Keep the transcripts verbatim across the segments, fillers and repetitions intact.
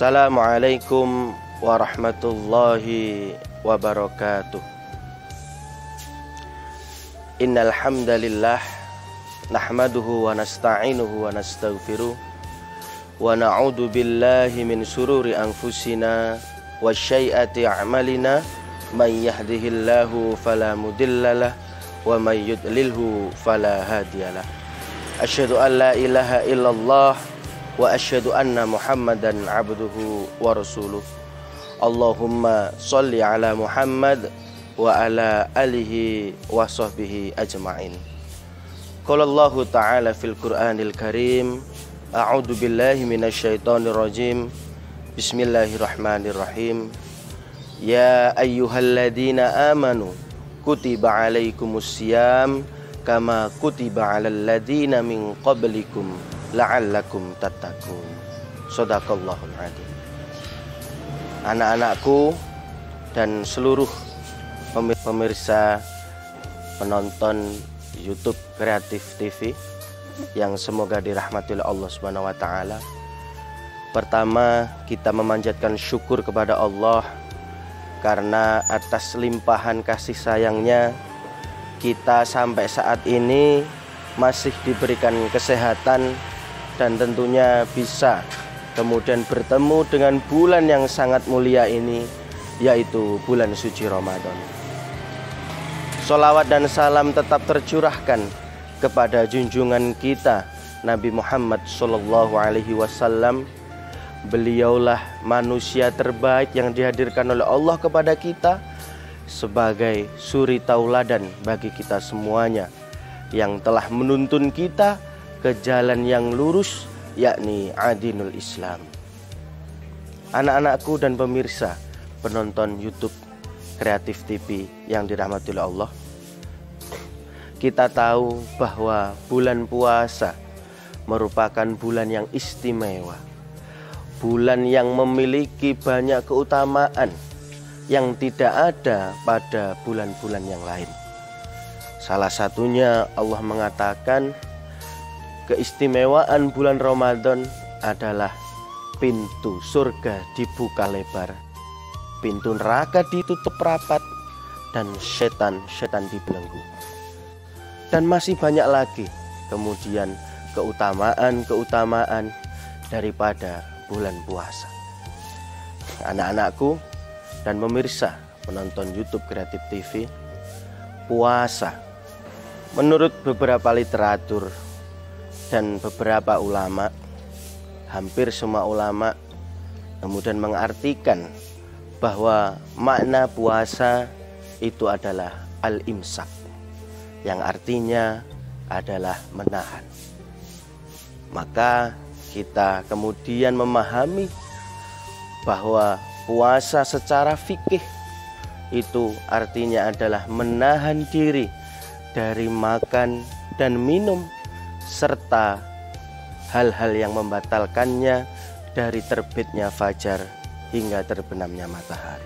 Assalamualaikum warahmatullahi wabarakatuh. Innal hamdalillah nahmaduhu wa nasta'inuhu wa nastaghfiruh wa na'udzu billahi min sururi anfusina wa syai'ati a'malina may yahdihillahu fala mudhillalah wa may yudlilhu fala hadiyalah. Asyhadu an la ilaha illallah wa asyhadu anna Muhammadan abduhu wa rasuluh. Allahumma sholli ala Muhammad wa ala alihi wa sahbihi ajma'in. Qala Allahu ta'ala fil Qur'anil Karim, a'udzu billahi minasyaitonir rajim. Bismillahirrahmanirrahim. Ya ayyuhalladzina amanu kutiba alaikumus syiyam kama kutiba alal ladzina min qablikum la'allakum tattaqun. Shadaqallahul adzim. Anak-anakku dan seluruh pemirsa penonton YouTube Kreatif T V yang semoga dirahmati oleh Allah Subhanahu wa taala. Pertama, kita memanjatkan syukur kepada Allah karena atas limpahan kasih sayangnya kita sampai saat ini masih diberikan kesehatan dan tentunya bisa kemudian bertemu dengan bulan yang sangat mulia ini, yaitu bulan suci Ramadan. Sholawat dan salam tetap tercurahkan kepada junjungan kita Nabi Muhammad shallallahu alaihi wasallam. Beliaulah manusia terbaik yang dihadirkan oleh Allah kepada kita sebagai suri tauladan bagi kita semuanya, yang telah menuntun kita ke jalan yang lurus, yakni adinul Islam. Anak-anakku dan pemirsa penonton YouTube Kreatif T V yang dirahmati oleh Allah, kita tahu bahwa bulan puasa merupakan bulan yang istimewa, bulan yang memiliki banyak keutamaan yang tidak ada pada bulan-bulan yang lain. Salah satunya Allah mengatakan keistimewaan bulan Ramadan adalah pintu surga dibuka lebar, pintu neraka ditutup rapat, dan setan-setan dibelenggu. Dan masih banyak lagi kemudian keutamaan-keutamaan daripada bulan puasa. Anak-anakku dan pemirsa penonton YouTube Kreatif T V, puasa menurut beberapa literatur dan beberapa ulama, hampir semua ulama kemudian mengartikan bahwa makna puasa itu adalah al-imsak, yang artinya adalah menahan. Maka kita kemudian memahami bahwa puasa secara fikih itu artinya adalah menahan diri dari makan dan minum serta hal-hal yang membatalkannya dari terbitnya fajar hingga terbenamnya matahari.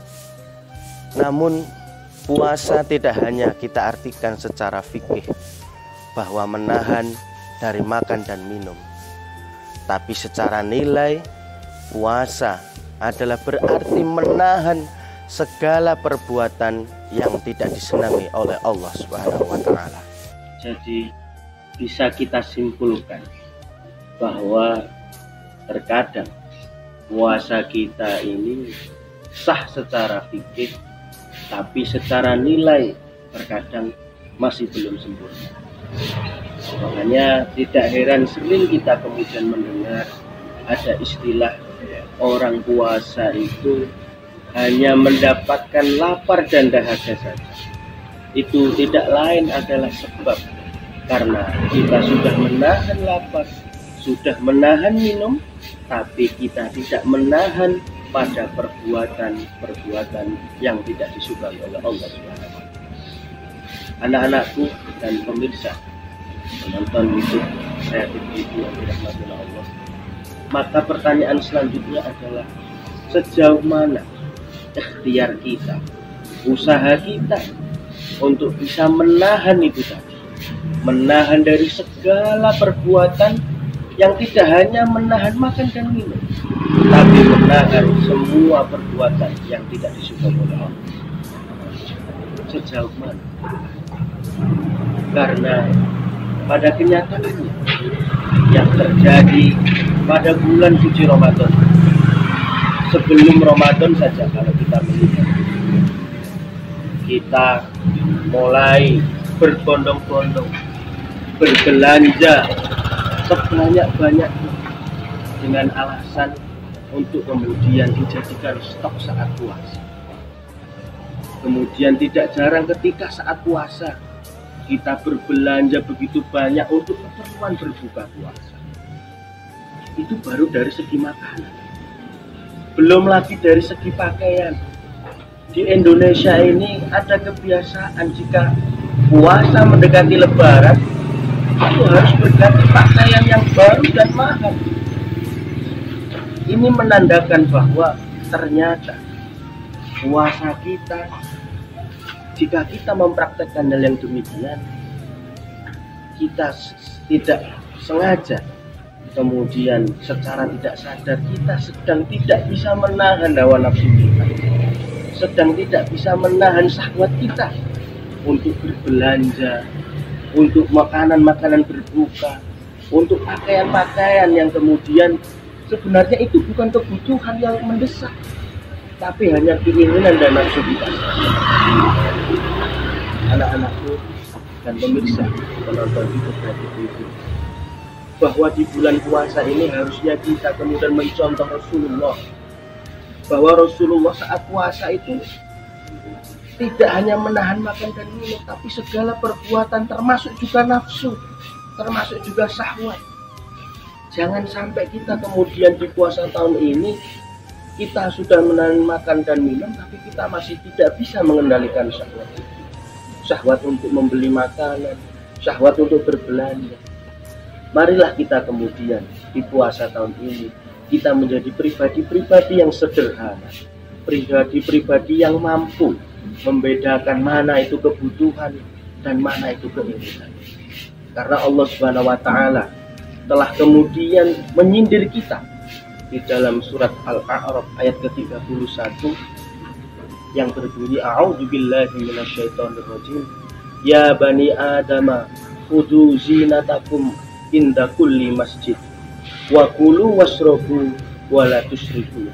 Namun puasa tidak hanya kita artikan secara fikih bahwa menahan dari makan dan minum, tapi secara nilai puasa adalah berarti menahan segala perbuatan yang tidak disenangi oleh Allah Subhanahu wa taala. Jadi bisa kita simpulkan bahwa terkadang puasa kita ini sah secara fikih, tapi secara nilai terkadang masih belum sempurna. Makanya tidak heran sering kita kemudian mendengar ada istilah orang puasa itu hanya mendapatkan lapar dan dahaga saja. Itu tidak lain adalah sebab karena kita sudah menahan lapar, sudah menahan minum, tapi kita tidak menahan pada perbuatan-perbuatan yang tidak disukai oleh Allah Subhanahu wa taala. Anak-anakku dan pemirsa penonton YouTube Kreatif T V yang dirahmati oleh Allah, maka pertanyaan selanjutnya adalah sejauh mana ikhtiar kita, usaha kita untuk bisa menahan itu tadi, menahan dari segala perbuatan yang tidak hanya menahan makan dan minum, tapi menahan semua perbuatan yang tidak disukai oleh Allah. Sejauh mana? Karena pada kenyataannya yang terjadi pada bulan suci Ramadan, sebelum Ramadan saja kalau kita melihat, kita mulai berbondong-bondong berbelanja sebanyak-banyaknya dengan alasan untuk kemudian dijadikan stok saat puasa. Kemudian tidak jarang ketika saat puasa kita berbelanja begitu banyak untuk keperluan berbuka puasa. Itu baru dari segi makanan. Belum lagi dari segi pakaian. Di Indonesia ini ada kebiasaan jika puasa mendekati Lebaran itu harus berganti pakaian yang baru dan mahal. Ini menandakan bahwa ternyata puasa kita, jika kita mempraktekkan hal yang demikian, kita tidak sengaja, kemudian secara tidak sadar kita sedang tidak bisa menahan hawa nafsu kita, sedang tidak bisa menahan syahwat kita untuk berbelanja, untuk makanan-makanan berbuka, untuk pakaian-pakaian yang kemudian sebenarnya itu bukan kebutuhan yang mendesak, tapi hanya keinginan dan nafsu kita. Anak-anakku dan pemirsa penonton YouTube Radio T V, bahwa di bulan puasa ini harusnya kita kemudian mencontoh Rasulullah, bahwa Rasulullah saat puasa itu tidak hanya menahan makan dan minum, tapi segala perbuatan termasuk juga nafsu, termasuk juga syahwat. Jangan sampai kita kemudian di puasa tahun ini kita sudah menahan makan dan minum, tapi kita masih tidak bisa mengendalikan syahwat itu. Syahwat untuk membeli makanan, syahwat untuk berbelanja. Marilah kita kemudian di puasa tahun ini kita menjadi pribadi-pribadi yang sederhana, pribadi-pribadi yang mampu membedakan mana itu kebutuhan dan mana itu keinginan. Karena Allah Subhanahu wa taala telah kemudian menyindir kita di dalam surat Al-A'raf ayat ke tiga puluh satu yang berbunyi, a'udzubillahi minasyaitonirrajim, ya bani adama khudhu zinatakum inda kulli masjid wa kulu wasrobu wa la tusrifu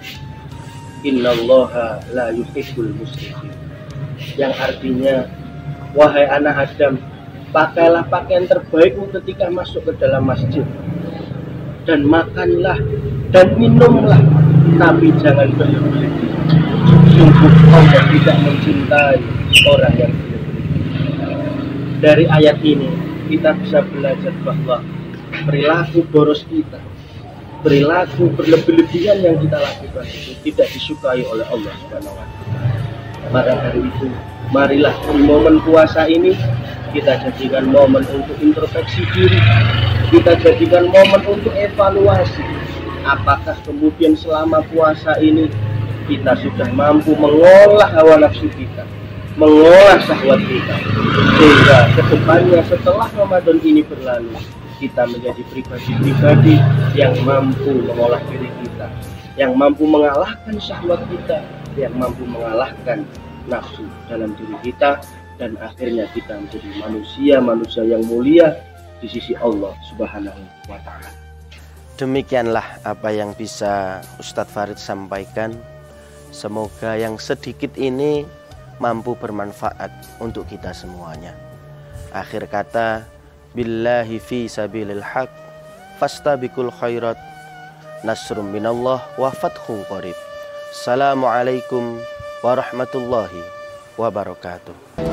innallaha la yuhibbul musrifin. Yang artinya, wahai anak Adam, pakailah pakaian terbaikmu ketika masuk ke dalam masjid, dan makanlah dan minumlah, tapi jangan berlebihan. Sungguh Allah tidak mencintai orang yang berlebihan. Dari ayat ini kita bisa belajar bahwa perilaku boros kita, perilaku berlebih-lebihan yang kita lakukan itu tidak disukai oleh Allah Subhanahu wa taala. Maka dari itu, marilah di momen puasa ini kita jadikan momen untuk introspeksi diri, kita jadikan momen untuk evaluasi. Apakah kemudian selama puasa ini kita sudah mampu mengolah hawa nafsu kita, mengolah syahwat kita, sehingga kedepannya setelah Ramadan ini berlalu kita menjadi pribadi-pribadi yang mampu mengolah diri kita, yang mampu mengalahkan syahwat kita, yang mampu mengalahkan nafsu dalam diri kita, dan akhirnya kita menjadi manusia-manusia yang mulia di sisi Allah Subhanahu wa taala. Demikianlah apa yang bisa Ustadz Farid sampaikan. Semoga yang sedikit ini mampu bermanfaat untuk kita semuanya. Akhir kata, billahi fi sabilil haq fastabiqul khairat nasrum minallah wa fathun qarib. Assalamualaikum warahmatullahi wabarakatuh.